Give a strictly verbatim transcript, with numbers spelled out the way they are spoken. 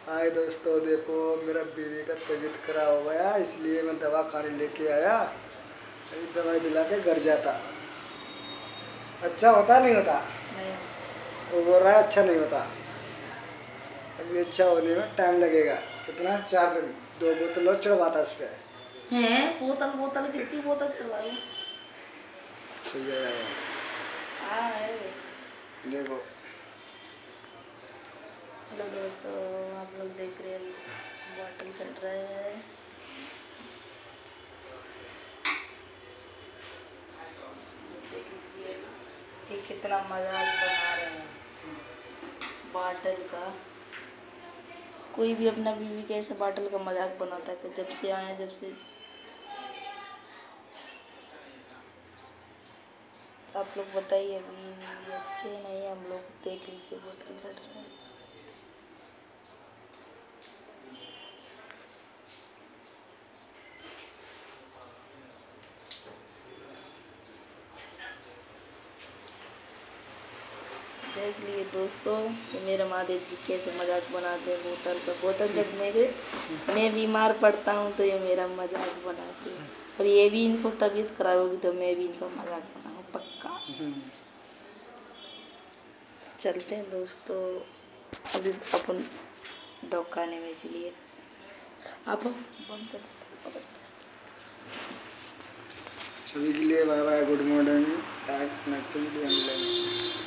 हाय दोस्तों, देखो मेरा बीवी का तबीयत खराब हो गया, इसलिए मैं दवा खाने लेके आया। अभी दवाई दिला के घर जाता। अच्छा होता नहीं होता? नहीं। वो बोल रहा है अच्छा नहीं होता। अभी अच्छा होने में टाइम लगेगा। कितना? चार दिन। दो बोतल और चढ़वाता इस पे। हैं बोतल बोतल कितनी बोतल चढ़वा लो? सही है। हाँ है। देखो हेलो दोस्तों, आप लोग देख रहे हैं बॉटल चल रहा है। देख लीजिए ये कितना मजाक बना रहे हैं बॉटल का। कोई भी अपना बीवी के ऐसे बॉटल का मजाक बनाता है। जब से आए जब से तो आप लोग बताइए। अभी अच्छे नहीं, हम लोग देख लीजिए बोतल चढ़ रहा है। देख लिए दोस्तों, ये मेरे महादेव जी कैसे मजाक बनाते हैं बोतल का। बोतल चढ़ने के मैं बीमार पड़ता हूँ तो ये मेरा मजाक बनाते हैं, और ये भी इनको तबीयत खराब होगी तो मैं भी इनका मजाक बनाऊँ पक्का। चलते हैं दोस्तों, अभी अपन डॉकाने में, इसलिए आप बंद कर देते। सभी के लिए bye bye, good morning. Next video में मिलेंगे।